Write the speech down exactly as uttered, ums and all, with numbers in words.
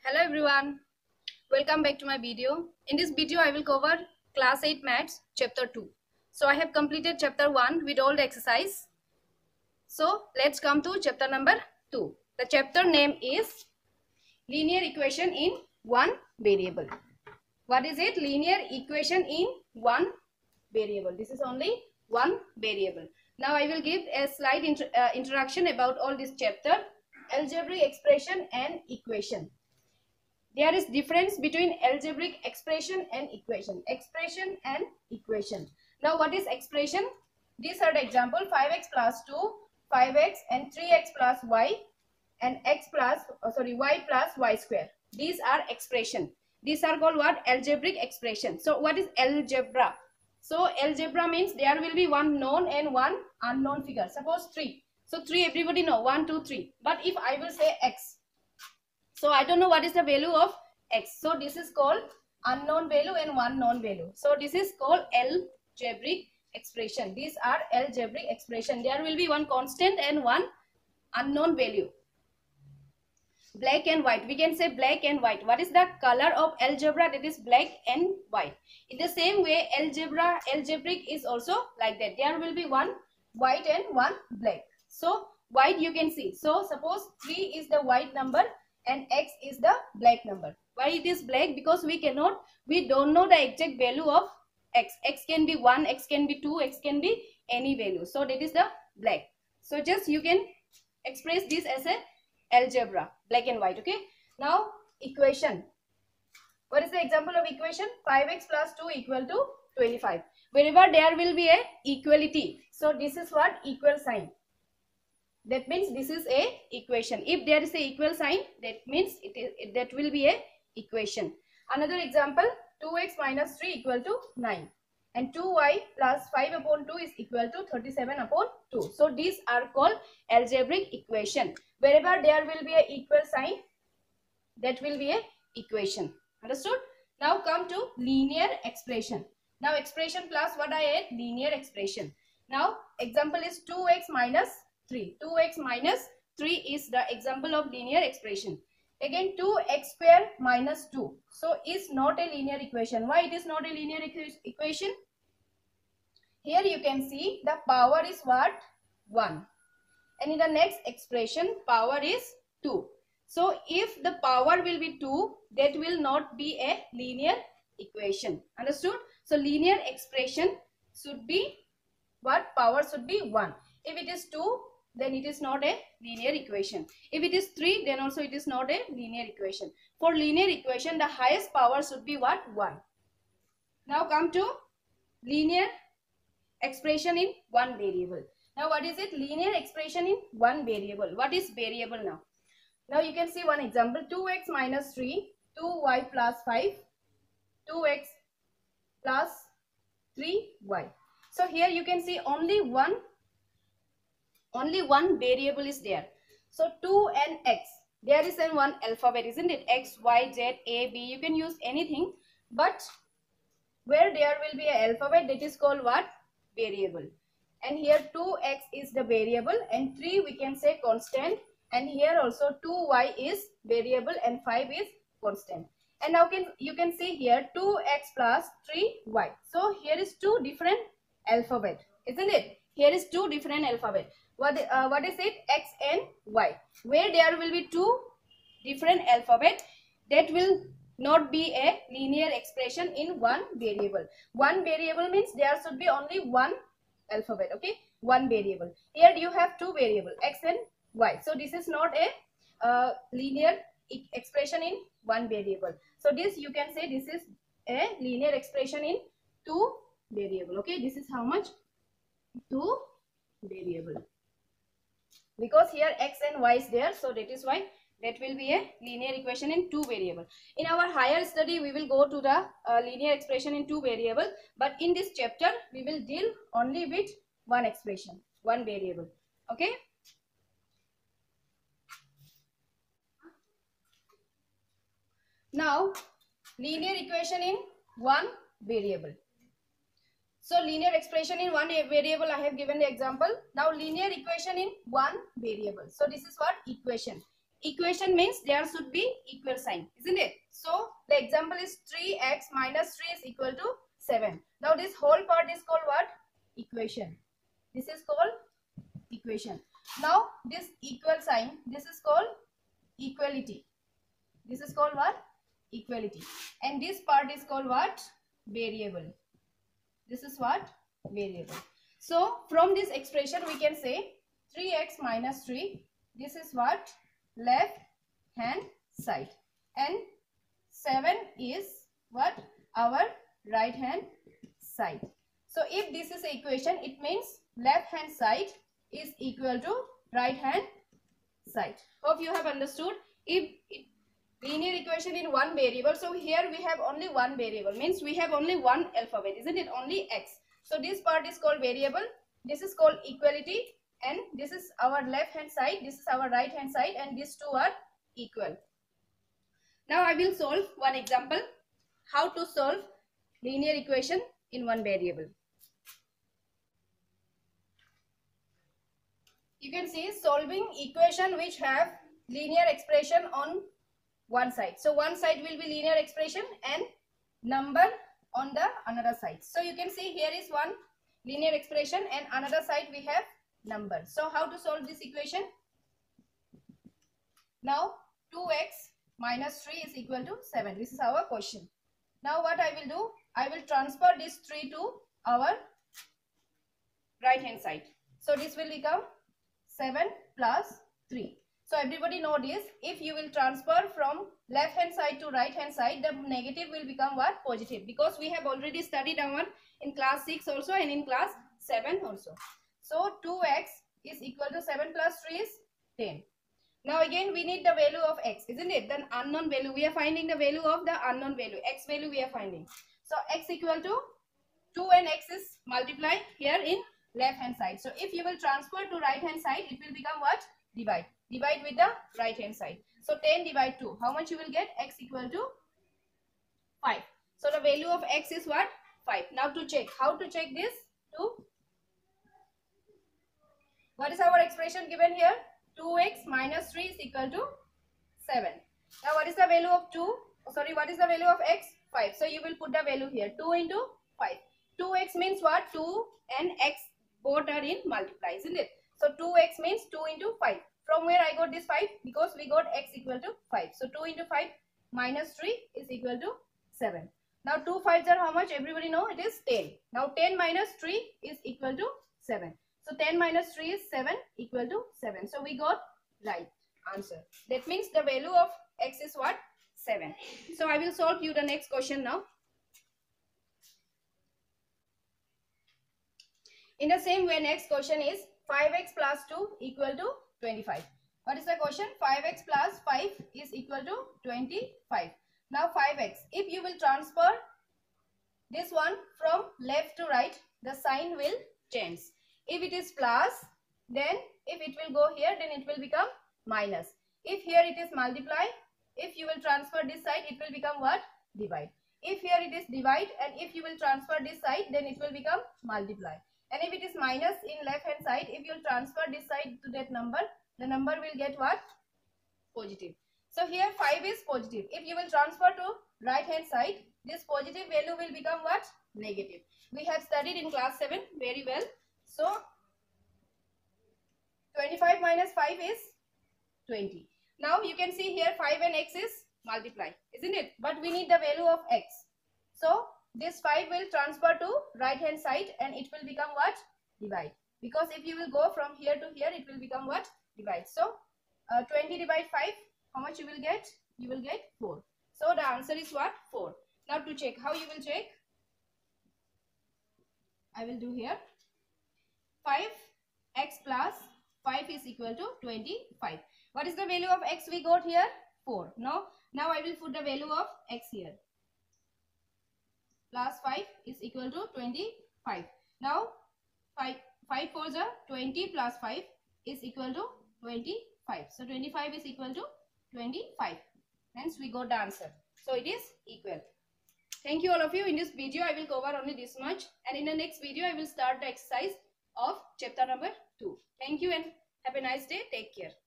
Hello everyone, welcome back to my video. In this video I will cover class eight maths chapter two. So I have completed chapter one with all the exercise. So let's come to chapter number two. The chapter name is linear equation in one variable. What is it? Linear equation in one variable. This is only one variable. Now I will give a slight intro, uh, introduction about all this chapter. Algebraic expression and equation. There is difference between algebraic expression and equation. Expression and equation. Now what is expression? These are the example: five x plus two, five x and three x plus y and x plus oh, sorry y plus y square. These are expression. These are called what? Algebraic expression. So what is algebra? So algebra means there will be one known and one unknown figure. Suppose three. So three everybody know, one, two, three. But if I will say x, so I don't know what is the value of x. So this is called unknown value and one known value. So this is called algebraic expression. These are algebraic expression. There will be one constant and one unknown value. Black and white. We can say black and white. What is the color of algebra? That is black and white. In the same way, algebra, algebraic is also like that. There will be one white and one black. So white you can see. So suppose three is the white number and x is the black number. Why it is black? Because we cannot, we don't know the exact value of x. X can be one, x can be two, x can be any value. So that is the black. So just you can express this as a algebra, black and white. Okay. Now equation. What is the example of equation? five x plus two equal to twenty-five. Wherever there will be a equality. So this is what? Equal sign. That means this is a equation. If there is a equal sign, that means it is it, that will be a equation. Another example: two x minus three equal to nine, and two y plus five upon two is equal to thirty-seven upon two. So these are called algebraic equation. Wherever there will be a equal sign, that will be a equation. Understood? Now come to linear expression. Now expression plus what I add? Linear expression. Now example is two x minus three. two x minus three is the example of linear expression. Again two x square minus two. So is not a linear equation. Why it is not a linear equation? Here you can see the power is what? one. And in the next expression power is two. So if the power will be two, that will not be a linear equation. Understood? So linear expression should be what? Power should be one. If it is two, then it is not a linear equation. If it is three, then also it is not a linear equation. For linear equation, the highest power should be what? one. Now come to linear expression in one variable. Now what is it? Linear expression in one variable. What is variable now? Now you can see one example: two x minus three, two y plus five, two x plus three y. So here you can see only one Only one variable is there. So two and x. There is an one alphabet, isn't it? X, Y, Z, A, B. You can use anything. But where there will be an alphabet, that is called what? Variable. And here two x is the variable and three we can say constant. And here also two y is variable and five is constant. And now can you can see here two x plus three y. So here is two different alphabet, isn't it? Here is two different alphabet. What, uh, what is it? X and y. Where there will be two different alphabet, that will not be a linear expression in one variable. One variable means there should be only one alphabet. Okay, one variable. Here you have two variable, x and y. So this is not a uh, linear e expression in one variable. So this you can say this is a linear expression in two variable. Okay, this is how much? Two variable. Because here x and y is there, so that is why that will be a linear equation in two variable. In our higher study we will go to the uh, linear expression in two variable, but in this chapter we will deal only with one expression, one variable. Okay. Now linear equation in one variable. So linear expression in one variable, I have given the example. Now linear equation in one variable. So this is what? Equation. equation means there should be equal sign, isn't it? So the example is three x minus three is equal to seven. Now this whole part is called what? Equation. This is called equation. Now this equal sign, this is called equality. This is called what? Equality. And this part is called what? Variable. This is what? Variable. So from this expression we can say three x minus three. This is what? Left hand side. And seven is what? Our right hand side. So if this is an equation, it means left hand side is equal to right hand side. Hope you have understood. If it, linear equation in one variable, so here we have only one variable, means we have only one alphabet, isn't it? Only x. So this part is called variable, this is called equality, and this is our left hand side, this is our right hand side, and these two are equal. Now I will solve one example, how to solve linear equation in one variable. You can see solving equation which have linear expression on one side. So one side will be linear expression and number on the another side. So you can see here is one linear expression and another side we have number. So how to solve this equation? Now two x minus three is equal to seven. This is our question. Now what I will do? I will transfer this three to our right hand side. So this will become seven plus three. So everybody know this, if you will transfer from left hand side to right hand side, the negative will become what? Positive, because we have already studied our in class six also and in class seven also. So two x is equal to seven plus three is ten. Now again we need the value of x, isn't it? The unknown value, we are finding the value of the unknown value, x value we are finding. So x equal to two and x is multiplied here in left hand side. So if you will transfer to right hand side, it will become what? Divide. Divide with the right hand side. So ten divide two. How much you will get? X equal to five. So the value of x is what? five. Now to check. How to check this? To what is our expression given here? two x minus three is equal to seven. Now what is the value of two? Oh, sorry, what is the value of x? five. So you will put the value here. two into five. two x means what? two and x both are in multiply, isn't it? So two x means two into five. From where I got this five? Because we got x equal to five. So two into five minus three is equal to seven. Now two fives are how much? Everybody know it is ten. Now ten minus three is equal to seven. So ten minus three is seven equal to seven. So we got right answer. That means the value of x is what? seven. So I will solve you the next question now. In the same way, next question is five x plus two equal to twenty-five. What is the question? five x plus five is equal to twenty-five. Now five x. If you will transfer this one from left to right, the sign will change. If it is plus, then if it will go here, then it will become minus. If here it is multiply, if you will transfer this side, it will become what? Divide. If here it is divide, and if you will transfer this side, then it will become multiply. And if it is minus in left hand side, if you will transfer this side to that number, the number will get what? Positive. So here five is positive. If you will transfer to right hand side, this positive value will become what? Negative. We have studied in class seven very well. So twenty-five minus five is twenty. Now you can see here five and x is multiply, isn't it? But we need the value of x. So this five will transfer to right hand side and it will become what? Divide. Because if you will go from here to here, it will become what? Divide. So uh, twenty divide five, how much you will get? You will get four. So the answer is what? four. Now to check, how you will check? I will do here. five x plus five is equal to twenty-five. What is the value of x we got here? four. No. Now I will put the value of x here. Plus five is equal to twenty-five. Now five, five fours are twenty plus five is equal to twenty-five. So twenty-five is equal to twenty-five. Hence we got the answer. So it is equal. Thank you all of you. In this video I will cover only this much, and in the next video I will start the exercise of chapter number two. Thank you and have a nice day. Take care.